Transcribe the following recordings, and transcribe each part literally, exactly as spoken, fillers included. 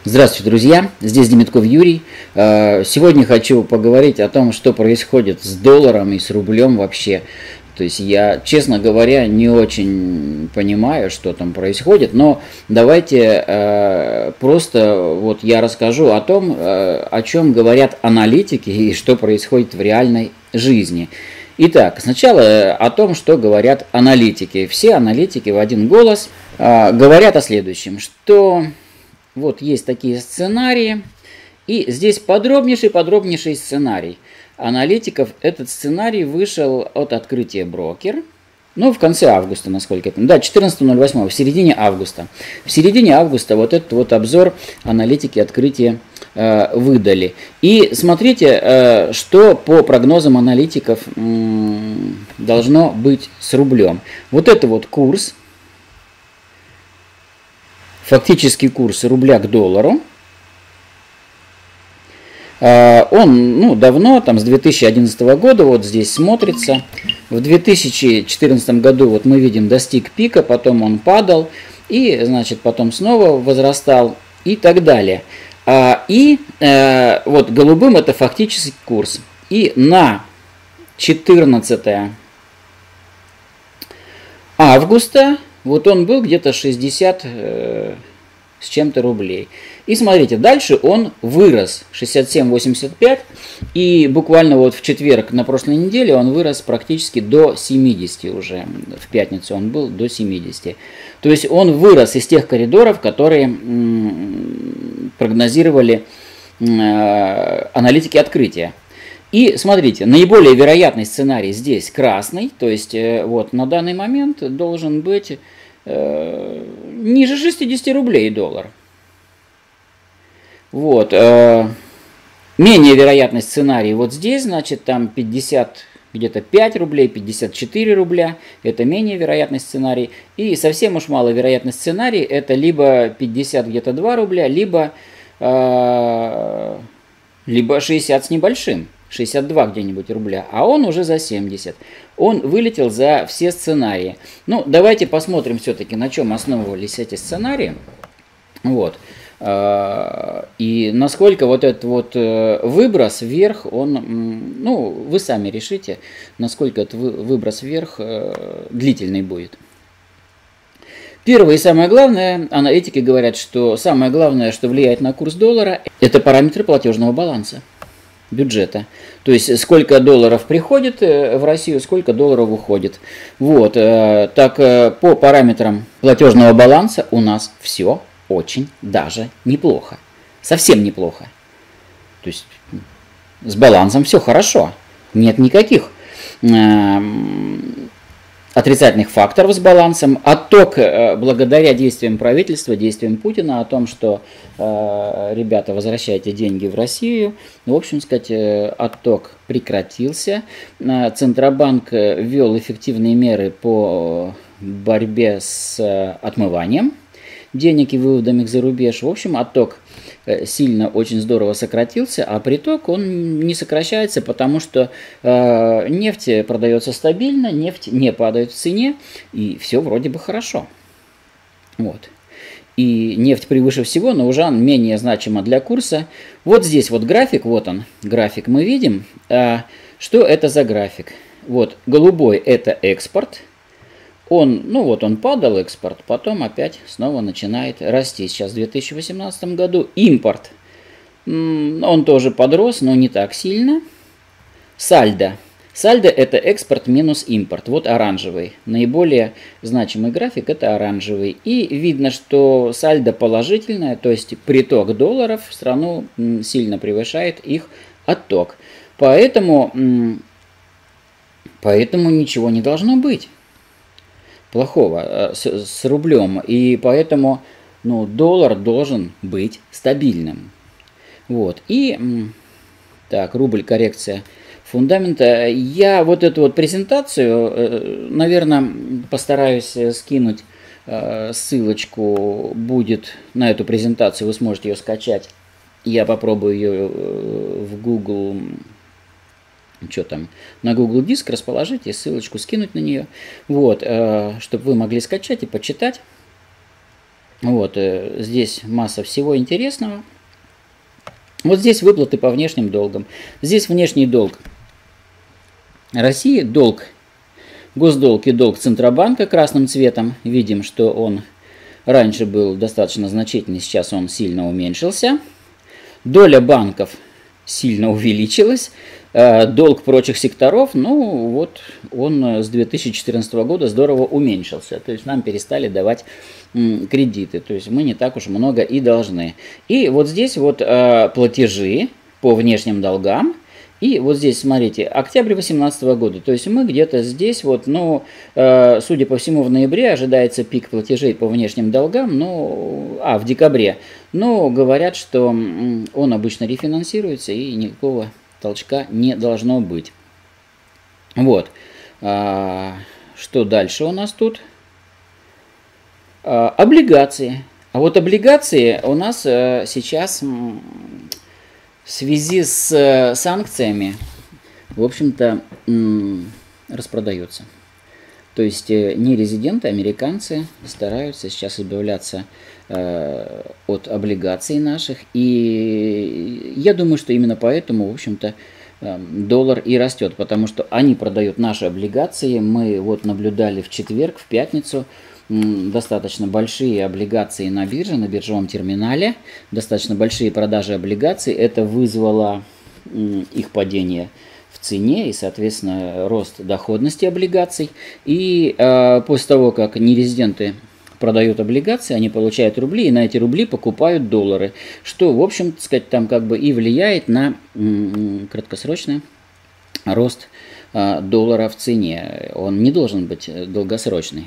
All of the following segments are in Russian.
Здравствуйте, друзья! Здесь Демитков Юрий. Сегодня хочу поговорить о том, что происходит с долларом и с рублем вообще. То есть я, честно говоря, не очень понимаю, что там происходит, но давайте просто вот я расскажу о том, о чем говорят аналитики и что происходит в реальной жизни. Итак, сначала о том, что говорят аналитики. Все аналитики в один голос говорят о следующем, что... Вот есть такие сценарии, и здесь подробнейший-подробнейший сценарий аналитиков. Этот сценарий вышел от открытия брокер, ну, в конце августа, насколько я помню, да, четырнадцатого ноль восьмого, в середине августа. В середине августа вот этот вот обзор аналитики открытия э, выдали. И смотрите, э, что по прогнозам аналитиков э, должно быть с рублем. Вот это вот курс. Фактический курс рубля к доллару. Он ну, давно, там с две тысячи одиннадцатого года, вот здесь смотрится. В две тысячи четырнадцатом году вот мы видим достиг пика, потом он падал, и значит потом снова возрастал и так далее. И вот голубым это фактический курс. И на четырнадцатое августа вот он был где-то шестьдесят э, с чем-то рублей. И смотрите, дальше он вырос шестьдесят семь восемьдесят пять. И буквально вот в четверг на прошлой неделе он вырос практически до семидесяти уже. В пятницу он был до семидесяти. То есть он вырос из тех коридоров, которые м, прогнозировали э, аналитики открытия. И смотрите, наиболее вероятный сценарий здесь красный, то есть э, вот на данный момент должен быть э, ниже шестидесяти рублей доллар. Вот. Э, менее вероятный сценарий вот здесь, значит, там пятьдесят, где-то пять рублей, пятьдесят четыре рубля, это менее вероятный сценарий. И совсем уж маловероятный сценарий, это либо пятьдесят где-то два рубля, либо, э, либо шестьдесят с небольшим. шестьдесят два где-нибудь рубля, а он уже за семьдесят. Он вылетел за все сценарии. Ну, давайте посмотрим все-таки, на чем основывались эти сценарии. Вот. И насколько вот этот вот выброс вверх, он, ну, вы сами решите, насколько этот выброс вверх длительный будет. Первое и самое главное, аналитики говорят, что самое главное, что влияет на курс доллара, это параметры платежного баланса. Бюджета. То есть сколько долларов приходит в Россию, сколько долларов уходит. Вот. Так по параметрам платежного баланса у нас все очень даже неплохо. Совсем неплохо. То есть с балансом все хорошо. Нет никаких отрицательных факторов с балансом. Отток благодаря действиям правительства, действиям Путина о том, что э, ребята, возвращайте деньги в Россию. В общем сказать, отток прекратился. Центробанк ввел эффективные меры по борьбе с отмыванием денег и выводом их за рубеж. В общем, отток сильно, очень здорово сократился, а приток он не сокращается, потому что э, нефть продается стабильно, нефть не падает в цене, и все вроде бы хорошо. Вот. И нефть превыше всего, но уже менее значима для курса. Вот здесь вот график, вот он, график мы видим. Э, что это за график? Вот, голубой это экспорт. Он, ну вот он падал, экспорт, потом опять снова начинает расти. Сейчас в две тысячи восемнадцатом году импорт, он тоже подрос, но не так сильно. Сальдо. Сальдо это экспорт минус импорт. Вот оранжевый. Наиболее значимый график это оранжевый. И видно, что сальдо положительное, то есть приток долларов в страну сильно превышает их отток. Поэтому, поэтому ничего не должно быть плохого с, с рублем, и поэтому ну, доллар должен быть стабильным. Вот. И так, рубль, коррекция фундамента. Я вот эту вот презентацию, наверное, постараюсь скинуть ссылочку, будет на эту презентацию, вы сможете ее скачать. Я попробую ее в Google что там, на Google Диск расположить и ссылочку скинуть на нее, вот, чтобы вы могли скачать и почитать. Вот, здесь масса всего интересного. Вот здесь выплаты по внешним долгам. Здесь внешний долг России, долг, госдолг и долг Центробанка красным цветом. Видим, что он раньше был достаточно значительный, сейчас он сильно уменьшился. Доля банков сильно увеличилась. Долг прочих секторов, ну вот он с две тысячи четырнадцатого года здорово уменьшился. То есть нам перестали давать м, кредиты. То есть мы не так уж много и должны. И вот здесь вот э, платежи по внешним долгам. И вот здесь, смотрите, октябрь две тысячи восемнадцатого года. То есть мы где-то здесь вот, ну, э, судя по всему, в ноябре ожидается пик платежей по внешним долгам. Ну, а, в декабре. Но говорят, что м, он обычно рефинансируется и никакого толчка не должно быть. Вот. А, что дальше у нас тут? А, облигации. А вот облигации у нас а, сейчас м, в связи с а, санкциями, в общем-то, распродаются. То есть нерезиденты, американцы стараются сейчас избавляться э, от облигаций наших. И я думаю, что именно поэтому, в общем-то, э, доллар и растет. Потому что они продают наши облигации. Мы вот наблюдали в четверг, в пятницу, э, достаточно большие облигации на бирже, на биржевом терминале. Достаточно большие продажи облигаций. Это вызвало э, их падение в цене и, соответственно, рост доходности облигаций. И э, после того, как нерезиденты продают облигации, они получают рубли, и на эти рубли покупают доллары, что, в общем, так сказать, там как бы и влияет на м, краткосрочный рост э, доллара в цене. Он не должен быть долгосрочный.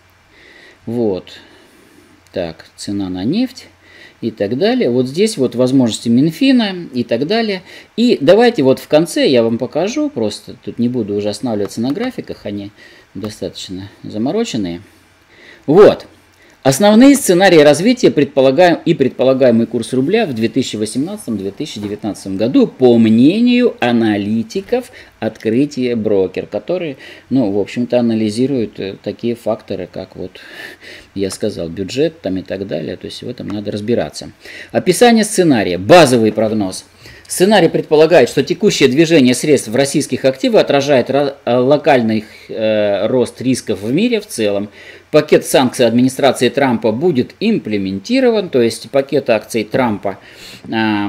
Вот. Так, цена на нефть. И так далее. Вот здесь вот возможности Минфина и так далее. И давайте вот в конце я вам покажу, просто тут не буду уже останавливаться на графиках, они достаточно замороченные. Вот. Основные сценарии развития предполагаем, и предполагаемый курс рубля в две тысячи восемнадцатом — две тысячи девятнадцатом году по мнению аналитиков Открытие Брокер, которые, ну, в общем-то, анализируют такие факторы, как вот я сказал, бюджет там и так далее. То есть в этом надо разбираться. Описание сценария. Базовый прогноз. Сценарий предполагает, что текущее движение средств в российских активах отражает локальный э, рост рисков в мире в целом. Пакет санкций администрации Трампа будет имплементирован, то есть пакет акций Трампа э,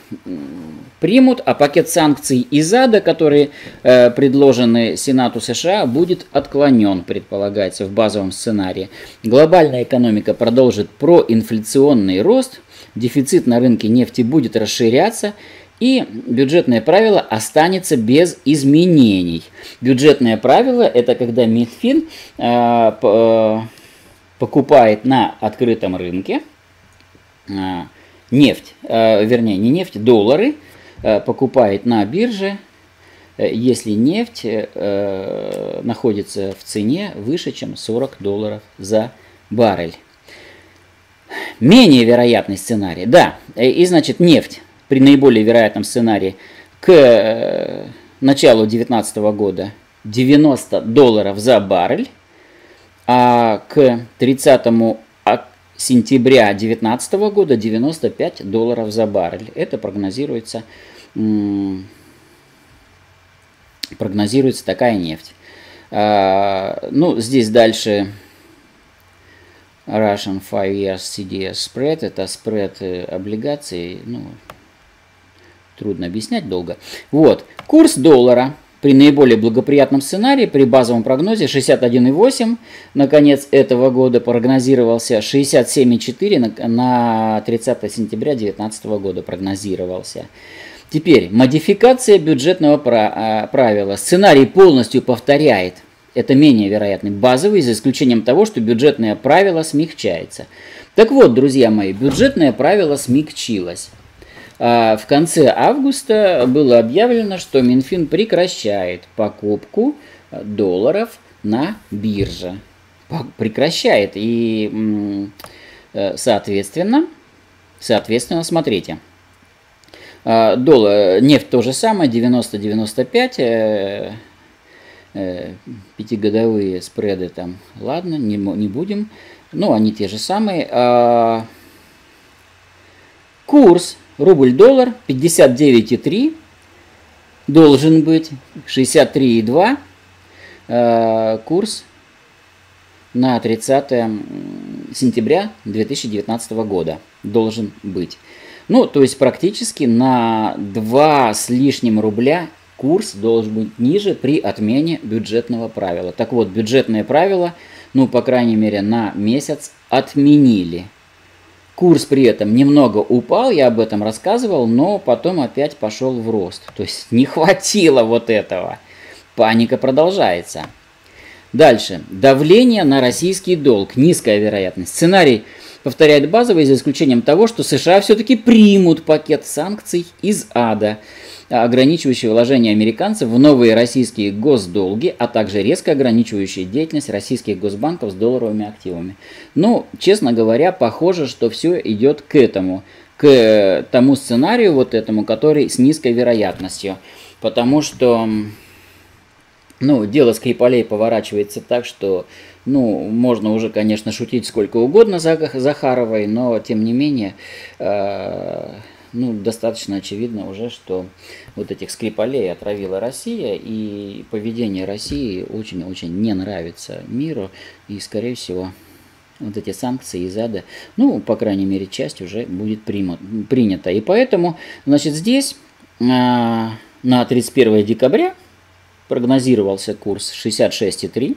примут, а пакет санкций из ада, которые э, предложены Сенату США, будет отклонен, предполагается в базовом сценарии. Глобальная экономика продолжит проинфляционный рост, дефицит на рынке нефти будет расширяться, и бюджетное правило останется без изменений. Бюджетное правило – это когда Минфин э, э, покупает на открытом рынке э, нефть, э, вернее не нефть, доллары, э, покупает на бирже, э, если нефть э, находится в цене выше, чем сорок долларов за баррель. Менее вероятный сценарий, да, и значит нефть при наиболее вероятном сценарии к э, началу две тысячи девятнадцатого года девяносто долларов за баррель, а к тридцатому сентября две тысячи девятнадцатого года девяносто пять долларов за баррель. Это прогнозируется, м, прогнозируется такая нефть. А, ну, здесь дальше Russian five years си ди эс spread, это спред облигаций, ну, трудно объяснять долго. Вот, курс доллара при наиболее благоприятном сценарии, при базовом прогнозе шестьдесят один и восемь, на конец этого года прогнозировался, шестьдесят семь и четыре на, на тридцатое сентября две тысячи девятнадцатого года прогнозировался. Теперь, модификация бюджетного правила. Сценарий полностью повторяет, это менее вероятный, базовый, за исключением того, что бюджетное правило смягчается. Так вот, друзья мои, бюджетное правило смягчилось. В конце августа было объявлено, что Минфин прекращает покупку долларов на бирже. Прекращает. И, соответственно, соответственно, смотрите. Доллар, нефть то же самое, девяносто — девяносто пять. Пятигодовые спреды там, ладно, не, не будем Ну, они те же самые. А, курс рубль-доллар пятьдесят девять и три должен быть, шестьдесят три и два. А, курс на тридцатое сентября две тысячи девятнадцатого года должен быть. Ну, то есть практически на два с лишним рубля курс должен быть ниже при отмене бюджетного правила. Так вот, бюджетное правило, ну, по крайней мере, на месяц отменили. Курс при этом немного упал, я об этом рассказывал, но потом опять пошел в рост. То есть не хватило вот этого. Паника продолжается. Дальше. Давление на российский долг. Низкая вероятность. Сценарий повторяет базовый, за исключением того, что США все-таки примут пакет санкций из ада, ограничивающий вложения американцев в новые российские госдолги, а также резко ограничивающий деятельность российских госбанков с долларовыми активами. Ну, честно говоря, похоже, что все идет к этому, к тому сценарию вот этому, который с низкой вероятностью. Потому что... Ну, дело Скрипалей поворачивается так, что, ну, можно уже, конечно, шутить сколько угодно за Захаровой, но, тем не менее, э, ну, достаточно очевидно уже, что вот этих Скрипалей отравила Россия, и поведение России очень-очень не нравится миру, и, скорее всего, вот эти санкции из ада, ну, по крайней мере, часть уже будет принята. И поэтому, значит, здесь э, на тридцать первое декабря прогнозировался курс шестьдесят шесть и три,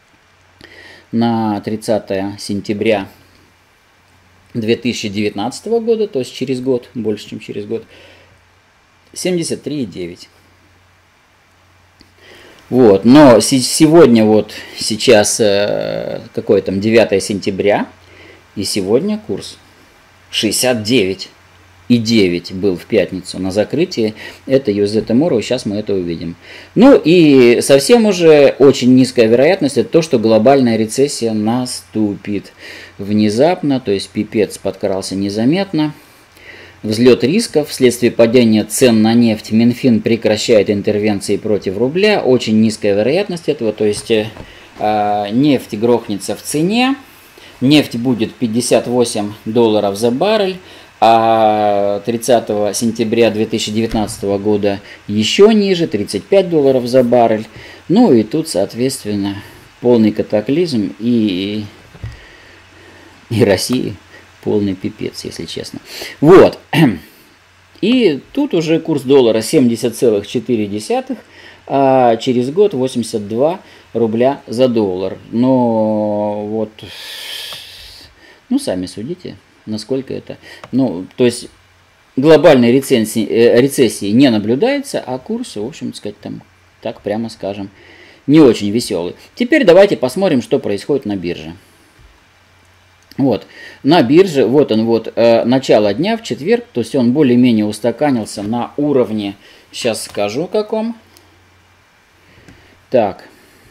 на тридцатое сентября две тысячи девятнадцатого года, то есть через год, больше, чем через год, семьдесят три и девять. Вот, но сегодня вот сейчас какое там девятое сентября, и сегодня курс шестьдесят девять и девять был в пятницу на закрытии. Это ю эс ди Tomorrow, сейчас мы это увидим. Ну и совсем уже очень низкая вероятность, это то, что глобальная рецессия наступит внезапно, то есть пипец подкрался незаметно. Взлет рисков вследствие падения цен на нефть. Минфин прекращает интервенции против рубля. Очень низкая вероятность этого, то есть э, нефть грохнется в цене. Нефть будет пятьдесят восемь долларов за баррель. А тридцатого сентября две тысячи девятнадцатого года еще ниже, тридцать пять долларов за баррель. Ну и тут, соответственно, полный катаклизм и, и России полный пипец, если честно. Вот. И тут уже курс доллара семьдесят целых четыре десятых, а через год восемьдесят два рубля за доллар. Но вот, ну сами судите, насколько это, ну, то есть глобальной рецессии, э, рецессии не наблюдается, а курс, в общем сказать, там, так прямо скажем, не очень веселый. Теперь давайте посмотрим, что происходит на бирже. Вот, на бирже, вот он, вот, э, начало дня в четверг, то есть он более-менее устаканился на уровне, сейчас скажу каком. Так.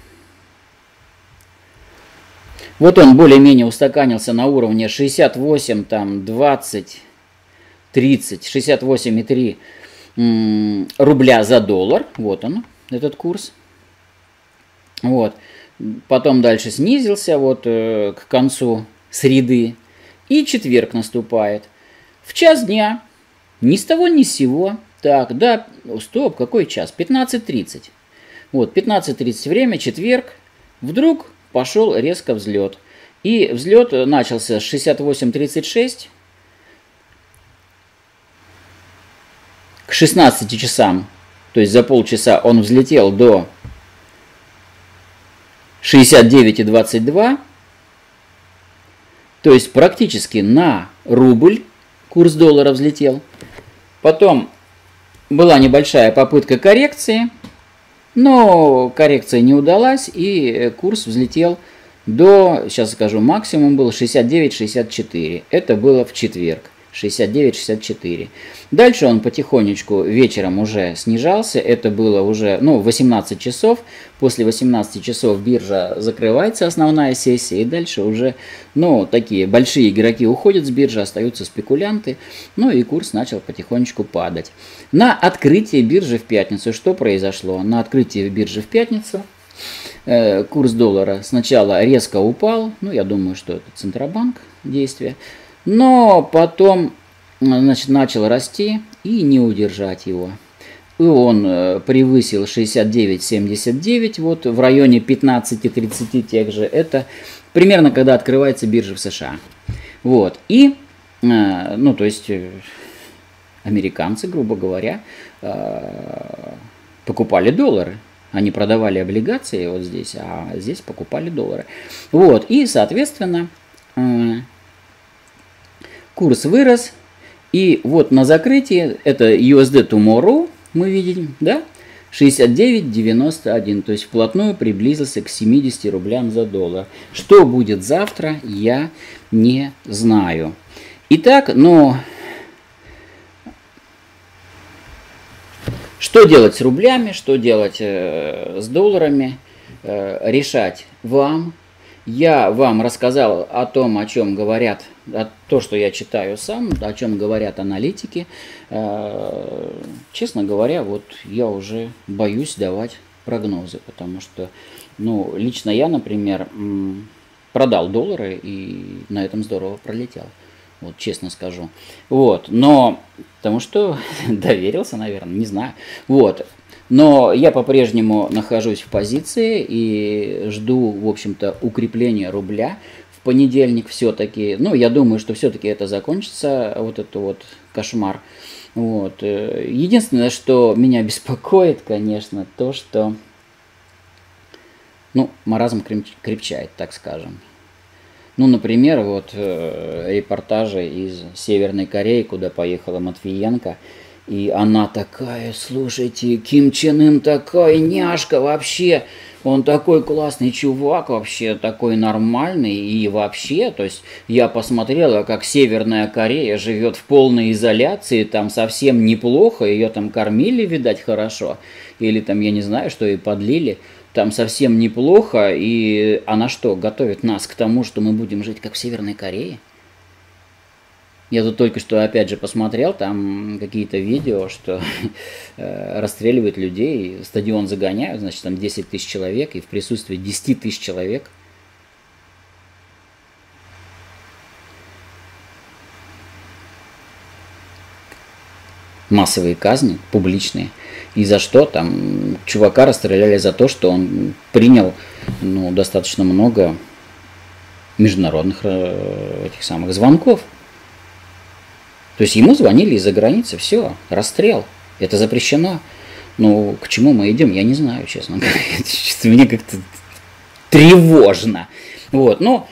Вот он более-менее устаканился на уровне шестьдесят восемь, там, двадцать, тридцать, шестьдесят восемь и три рубля за доллар. Вот он, этот курс. Вот. Потом дальше снизился вот э, к концу среды. И четверг наступает. В час дня. Ни с того, ни с сего. Так, да, стоп, какой час? пятнадцать тридцать. Вот, пятнадцать тридцать время, четверг. Вдруг пошел резко взлет. И взлет начался с шестьдесят восемь тридцать шесть. К шестнадцати часам, то есть за полчаса, он взлетел до шестьдесят девять двадцать два. То есть практически на рубль курс доллара взлетел. Потом была небольшая попытка коррекции. Но коррекция не удалась, и курс взлетел до, сейчас скажу, максимум был шестьдесят девять шестьдесят четыре. Это было в четверг. шестьдесят девять шестьдесят четыре. Дальше он потихонечку вечером уже снижался. Это было уже, ну, восемнадцать часов. После восемнадцати часов биржа закрывается, основная сессия. И дальше уже, ну, такие большие игроки уходят с биржи, остаются спекулянты. Ну и курс начал потихонечку падать. На открытии биржи в пятницу что произошло? На открытии биржи в пятницу э, курс доллара сначала резко упал, ну, я думаю, что это Центробанк действие, но потом, значит, начал расти и не удержать его. И он э, превысил шестьдесят девять семьдесят девять, вот в районе пятнадцати тридцати тех же. Это примерно когда открывается биржа в США. Вот. И, э, ну, то есть, э, американцы, грубо говоря, э, покупали доллары. Они продавали облигации вот здесь, а здесь покупали доллары. Вот. И, соответственно, э, курс вырос. И вот на закрытии, это ю эс ди Tomorrow, мы видим, да, шестьдесят девять девяносто один, то есть вплотную приблизился к семидесяти рублям за доллар. Что будет завтра, я не знаю. Итак, но что делать с рублями, что делать э, с долларами, э, решать вам. Я вам рассказал о том, о чем говорят, о то, что я читаю сам, о чем говорят аналитики. Честно говоря, вот я уже боюсь давать прогнозы, потому что, ну, лично я, например, продал доллары и на этом здорово пролетел. Вот, честно скажу. Вот, но, потому что доверился, наверное, не знаю. Вот. Но я по-прежнему нахожусь в позиции и жду, в общем-то, укрепления рубля в понедельник все-таки. Ну, я думаю, что все-таки это закончится, вот это вот кошмар. Вот. Единственное, что меня беспокоит, конечно, то, что, ну, маразм крепчает, так скажем. Ну, например, вот репортажи из Северной Кореи, куда поехала Матвиенко. И она такая, слушайте, Ким Чен Ын такая няшка вообще, он такой классный чувак вообще, такой нормальный и вообще, то есть я посмотрела, как Северная Корея живет в полной изоляции, там совсем неплохо, ее там кормили, видать, хорошо, или там, я не знаю, что и подлили, там совсем неплохо, и она что, готовит нас к тому, что мы будем жить как в Северной Корее? Я тут только что, опять же, посмотрел, там какие-то видео, что э, расстреливают людей, стадион загоняют, значит, там десять тысяч человек, и в присутствии десяти тысяч человек. Массовые казни, публичные. И за что? Там чувака расстреляли за то, что он принял, ну, достаточно много международных э, этих самых звонков. То есть ему звонили из-за границы, все, расстрел, это запрещено. Ну, к чему мы идем, я не знаю, честно говоря. Мне как-то тревожно. Вот, ну,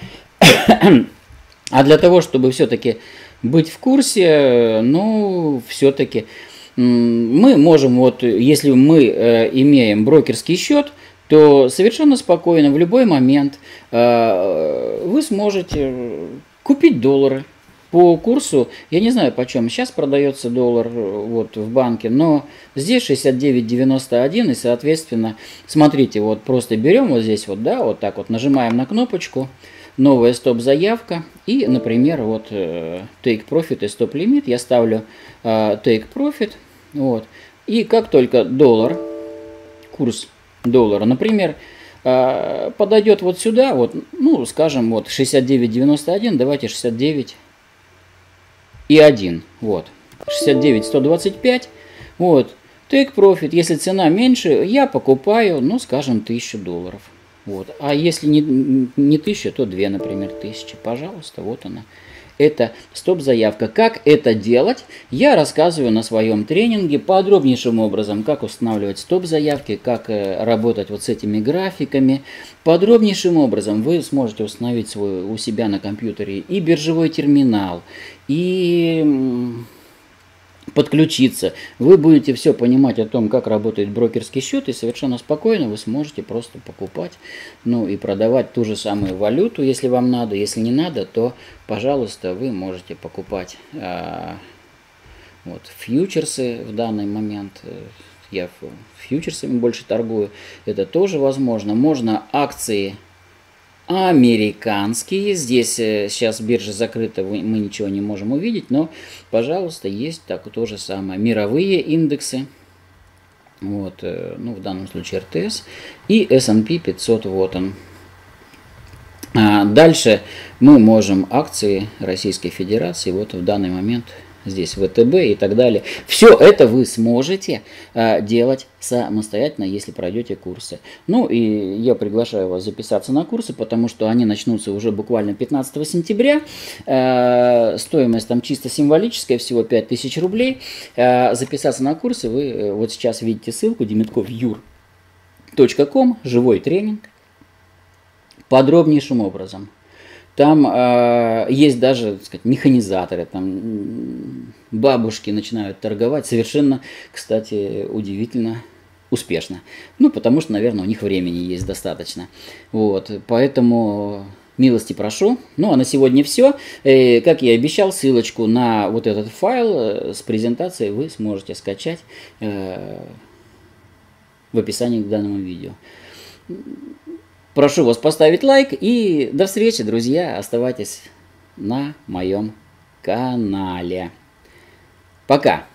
а для того, чтобы все-таки быть в курсе, ну, все-таки мы можем, вот, если мы э, имеем брокерский счет, то совершенно спокойно в любой момент э, вы сможете купить доллары. По курсу, я не знаю почем, сейчас продается доллар вот в банке, но здесь шестьдесят девять девяносто один, и, соответственно, смотрите, вот просто берем вот здесь вот, да, вот так вот, нажимаем на кнопочку, новая стоп-заявка, и, например, вот Take Profit и Stop Limit, я ставлю uh, Take Profit, вот, и как только доллар, курс доллара, например, uh, подойдет вот сюда, вот, ну, скажем, вот шестьдесят девять девяносто один, давайте шестьдесят девять и один, вот, шестьдесят девять сто двадцать пять, вот, Take Profit, если цена меньше, я покупаю, ну, скажем, тысячу долларов, вот, а если не, не тысяча, то две, например, тысячи, пожалуйста, вот она, это стоп-заявка. Как это делать, я рассказываю на своем тренинге подробнейшим образом, как устанавливать стоп-заявки, как э, работать вот с этими графиками. Подробнейшим образом вы сможете установить свой, у себя на компьютере и биржевой терминал, и подключиться. Вы будете все понимать о том, как работает брокерский счет, и совершенно спокойно вы сможете просто покупать, ну и продавать ту же самую валюту, если вам надо. Если не надо, то, пожалуйста, вы можете покупать а, вот, фьючерсы в данный момент. Я фьючерсами больше торгую. Это тоже возможно. Можно акции американские. Здесь сейчас биржа закрыта, мы ничего не можем увидеть, но, пожалуйста, есть так то же самое. Мировые индексы. Вот, ну, в данном случае эр тэ эс. И эс энд пи пятьсот, вот он. А дальше мы можем акции Российской Федерации, вот в данный момент здесь вэ тэ бэ и так далее. Все это вы сможете а, делать самостоятельно, если пройдете курсы. Ну и я приглашаю вас записаться на курсы, потому что они начнутся уже буквально пятнадцатого сентября. А, стоимость там чисто символическая, всего пять тысяч рублей. А, записаться на курсы вы вот сейчас видите ссылку демитков юр точка ком, живой тренинг, подробнейшим образом. Там э, есть даже, так сказать, механизаторы, там бабушки начинают торговать совершенно, кстати, удивительно успешно. Ну, потому что, наверное, у них времени есть достаточно. Вот, поэтому милости прошу. Ну, а на сегодня все. Э, как я и обещал, ссылочку на вот этот файл э, с презентацией вы сможете скачать э, в описании к данному видео. Прошу вас поставить лайк и до встречи, друзья. Оставайтесь на моем канале. Пока.